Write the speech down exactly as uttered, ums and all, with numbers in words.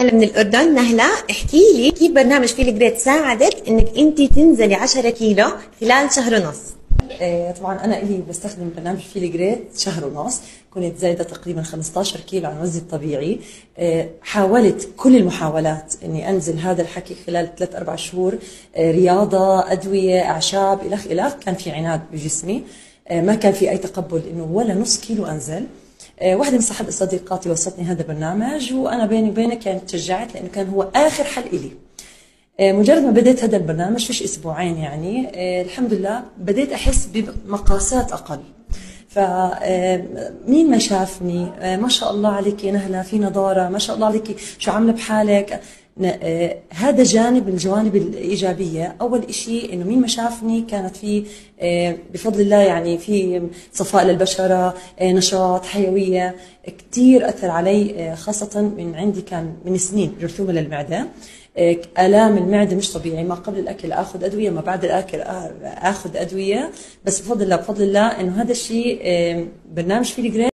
من الأردن. نهلة، احكي لي كيف برنامج فيل جريت ساعدك انك انت تنزلي عشرة كيلو خلال شهر ونص؟ آه، طبعا انا الي بستخدم برنامج فيل جريت شهر ونص. كنت زايده تقريبا خمسطعش كيلو عن وزني الطبيعي. آه، حاولت كل المحاولات اني انزل هذا الحكي خلال ثلاث اربع شهور. آه، رياضه، ادويه، اعشاب، الخ الخ كان في عناد بجسمي. آه، ما كان في اي تقبل انه ولا نص كيلو انزل. آه، واحدة من صاحب صديقاتي وصلتني هذا البرنامج، وانا بيني وبينك يعني تشجعت لانه كان هو اخر حل الي. آه، مجرد ما بديت هذا البرنامج فيش اسبوعين يعني آه، الحمد لله بديت احس بمقاسات اقل. فمين ما شافني آه، ما شاء الله عليك يا نهلة، في نضارة، ما شاء الله عليك، شو عاملة بحالك. آه، هذا جانب من الجوانب الإيجابية. أول إشي إنه مين ما شافني كانت في آه، بفضل الله يعني في صفاء للبشرة، آه، نشاط، حيوية. كتير أثر علي، آه، خاصة من عندي كان من سنين جرثومة للمعدة. آلام المعدة مش طبيعي، ما قبل الأكل آخذ أدوية، ما بعد الأكل آخذ أدوية. بس بفضل الله بفضل الله إنه هذا الشيء برنامج فيل جريت